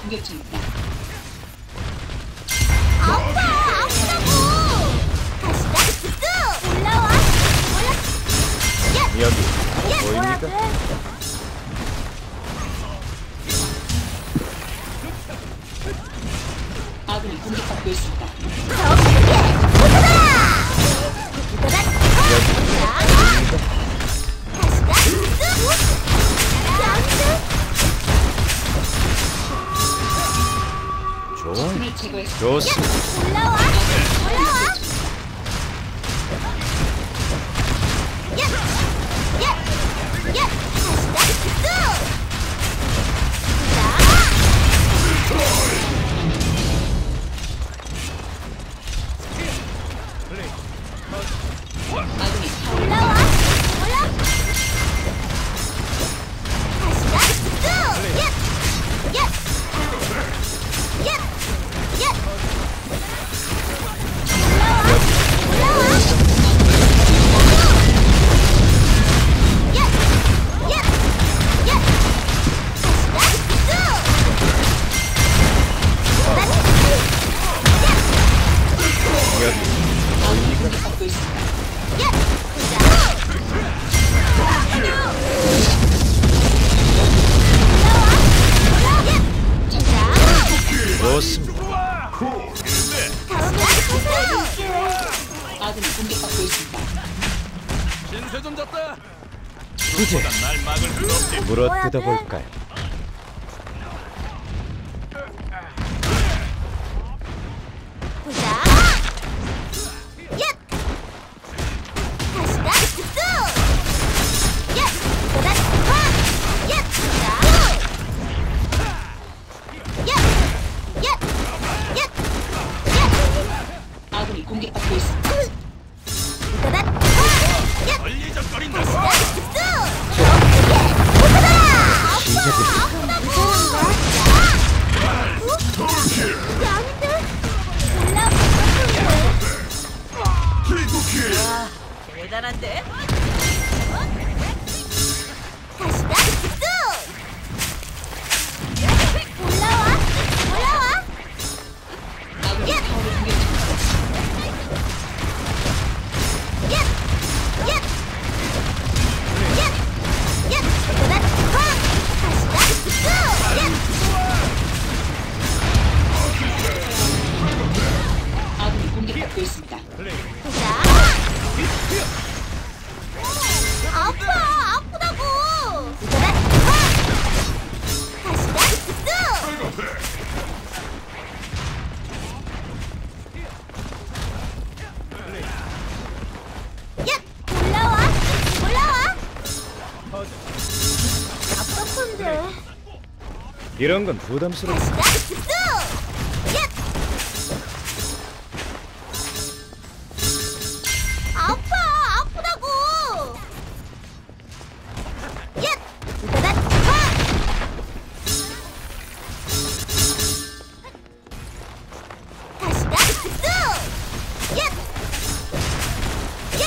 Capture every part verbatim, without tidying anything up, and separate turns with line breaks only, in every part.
공격 중입니다.
아파! 아프다고! 가시다! 쑥! 올라와! 올라! 야!
여기
야!
보입니까?
아군이 공격받고 있습니다.
더 크게! 붙어라! 붙어라!
여기
가시다! 쑥! 양수!
좋아,
적군을 제거했습니다.
좋습니다.
올라와! 올라와! 야! 야! 야! 가시다! 쑥!
아군이 타워를
올라와! 올라! 가시다! 쑥! 야! 야! 야! 야! 올라와! 올라와! 야! 야! 야! 가시다! 쑥!
여기
아군이 공격받고 있습니다.
야! 보자! 올라와! 야! 자!
좋습니다.
다음에 보세요!
아군이 공격받고 있습니다.
신세 좀 졌다.
이제
날 막을 수 없지.
물어뜯어 볼까요?
보자! 야! 가시다! 쑥! 야! 보다! 와! 야! 자! 야! 야! 야! 야!
아군이 공격받고 있습니다.
보다! 와! 야!
걸리적거린다.
쑥! 더 크게! 보다!
시작입니다.
아프다고! 양들! 올라와!
대단한데?
가시다! 쑥! 올라와! 올라와!
아군이 타워를 공격 중입니다.
야! 야! 야! 야! 보다! 와! 가시다! 쑥! 야!
아군이 공격받고 있습니다.
보자! 아파! 아프다고! 보다! 와! 가시다! 쑥! 야! 올라와! 올라와! 답답한데.
이런 건 부담스럽다.
가시다! 쑥! 야! 아파! 아프다고! 야! 보다! 와! 가시다! 쑥! 야! 야!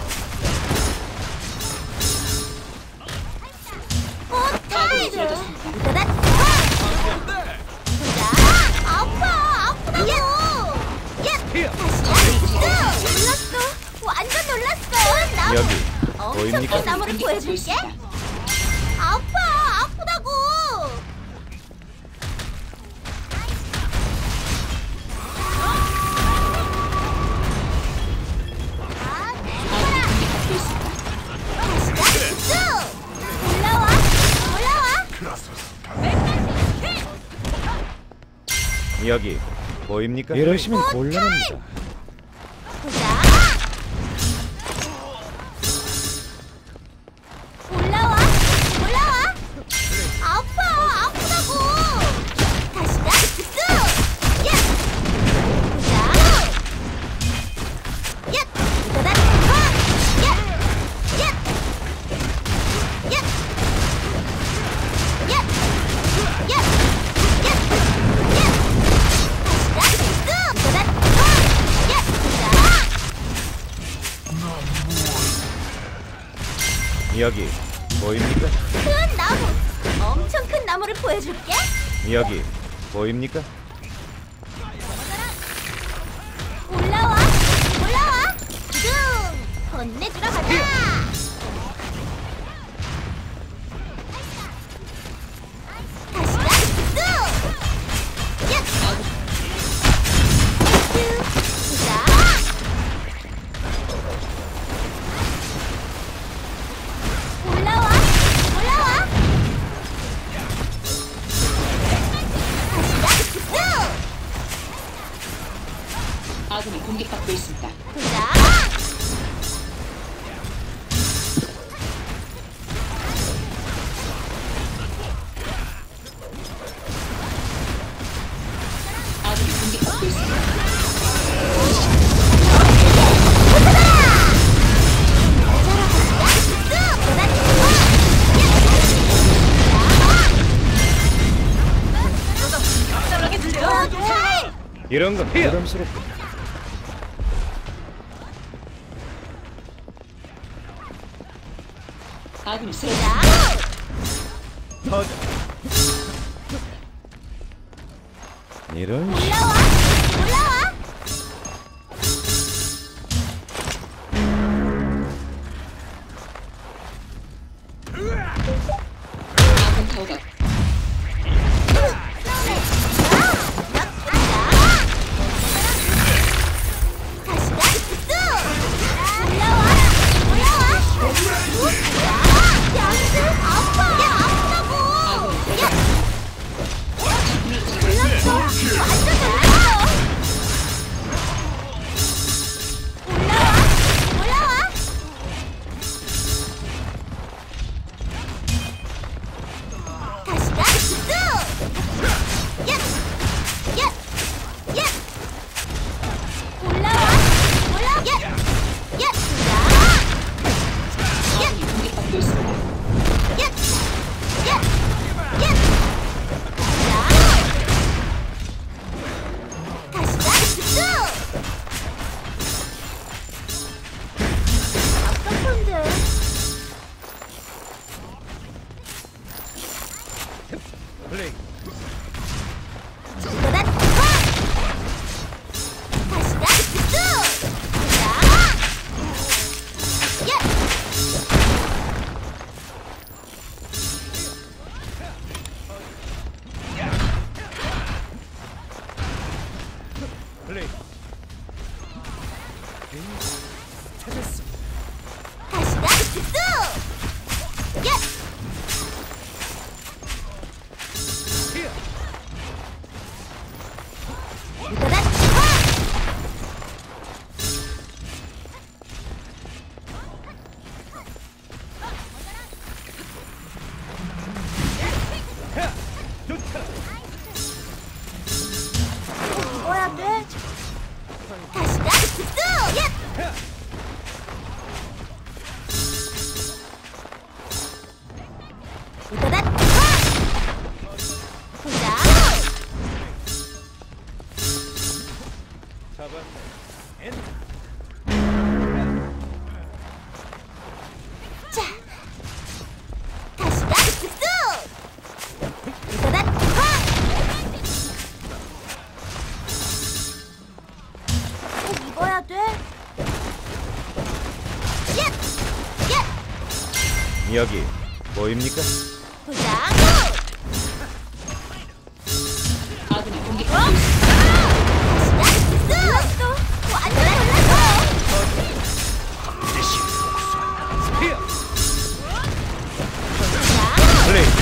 어,
아군이
타이드!
쓰러졌습니다.
보다! 와! 보자! 아파! 아프다고! 야! 가시다! 쑥! 놀랐어! 완전 놀랐어! 나무!
여기
엄청
보입니까?
큰 나무를
공격받고
보여줄게!
있습니다.
아파! 아프다고! 아, 내거라!
공격받고 있습니다.
가시다! 쑥! 올라와! 올라와!
여기 보입니까? 이러시면 곤란합니다.
보자! 올라와! 올라와! 아파! 아프다고! 가시다! 쑥! 야! 보자! 야! 보다! 와! 야! 야! 야! 야! 야! 야! 야! 가시다! 쑥! 보다! 와! 야! 보자!
여기 보입니까?
큰 나무! 엄청 큰 나무를 보여줄게!
여기 보입니까?
올라와 올라와 둥 혼내주러 가자. 가시다 둥 야! 자 올라와 올라와 가시다 둥
아군이 공격받고 있습니다.
자
아군이 공격받고 있습니다.
깜짝하게 들려.
이런 건 부담스럽고.
아군이 쓰러져
터져. 이런 식.
올라와 올라와
아군 타워가
가시다 올라와 올라와 양수 아파 야 아프다고 야 불렀어 완전 놀랐어 올라와 올라와 가시다 야! 야! 야! 올라와 올라와 야! 야! 자!
아군이 공격받고 있습니다.
야! 야! 야! 자! 가시다 답답한데
플레이.
도단 가시다 자! 야!
플레이. 찾았어.
가시다 야! 도단 뭐야 돼? 가시다 야! 도단 보자
잡았네.
자, 가시다 도단 꼭 입어야 돼? 야! 야!
여기 보입니까?
보자
아군이 공격받고 있습니다.
가시다 완전 놀랐어
스피어.
자,
플레이.